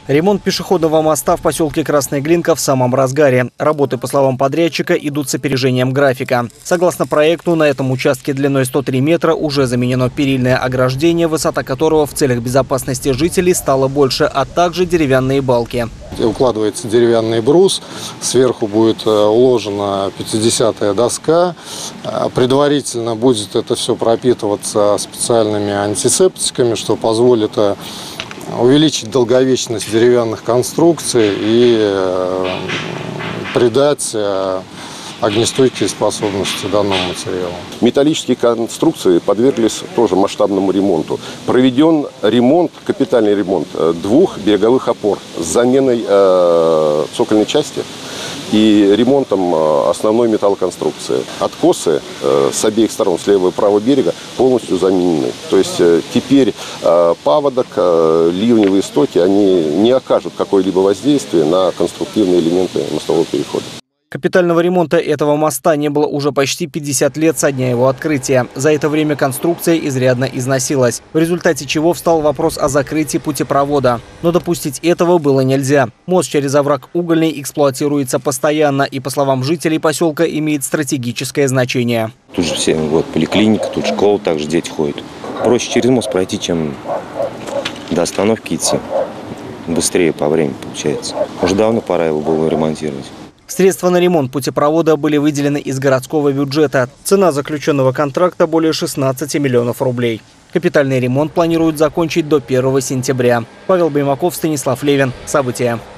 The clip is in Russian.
Ремонт пешеходного моста в поселке Красная Глинка в самом разгаре. Работы, по словам подрядчика, идут с опережением графика. Согласно проекту, на этом участке длиной 103 метра уже заменено перильное ограждение, высота которого в целях безопасности жителей стала больше, а также деревянные балки. Укладывается деревянный брус, сверху будет уложена 50-я доска. Предварительно будет это все пропитываться специальными антисептиками, что позволит увеличить долговечность деревянных конструкций и придать огнестойкие способности данному материалу. Металлические конструкции подверглись тоже масштабному ремонту. Проведен ремонт, капитальный ремонт 2 береговых опор с заменой цокольной части и ремонтом основной металлоконструкции. Откосы с обеих сторон, с левого и правого берега, полностью заменены. То есть теперь паводок, ливневые стоки, они не окажут какое-либо воздействие на конструктивные элементы мостового перехода. Капитального ремонта этого моста не было уже почти 50 лет со дня его открытия. За это время конструкция изрядно износилась, в результате чего встал вопрос о закрытии путепровода. Но допустить этого было нельзя. Мост через овраг Угольный эксплуатируется постоянно и, по словам жителей поселка, имеет стратегическое значение. Тут же все, поликлиника, тут школа, также дети ходят. Проще через мост пройти, чем до остановки идти. Быстрее по времени получается. Уже давно пора его было ремонтировать. Средства на ремонт путепровода были выделены из городского бюджета. Цена заключенного контракта более 16 миллионов рублей. Капитальный ремонт планируют закончить до 1 сентября. Павел Баймаков, Станислав Левин. События.